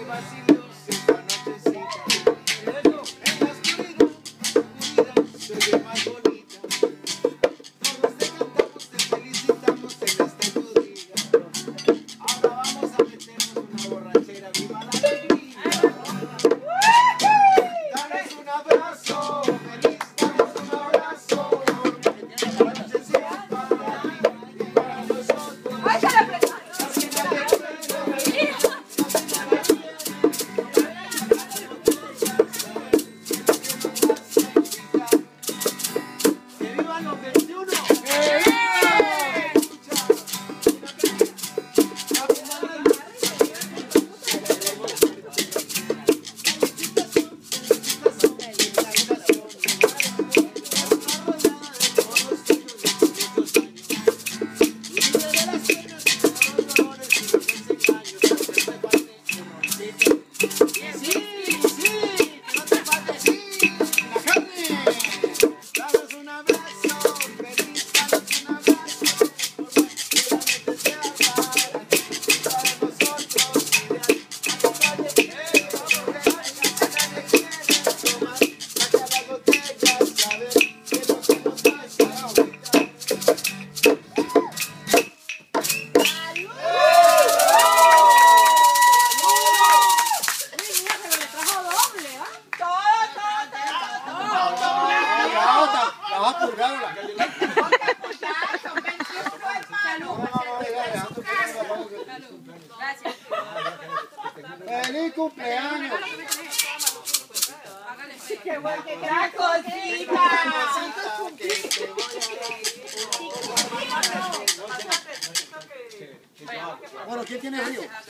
va sin luz esta nochecita. En la oscuridad, se ve más bonita. Todos te cantamos, te felicitamos en este tu día. Ahora vamos a meternos una borrachera, viva la alegría. Danos un abrazo, feliz, danos un abrazo. La noche sea para ti y para nosotros. ¡Que vivan los 21! ¡Feliz cumpleaños! ¡Qué gran cosita! Bueno, ¿quién tiene frío?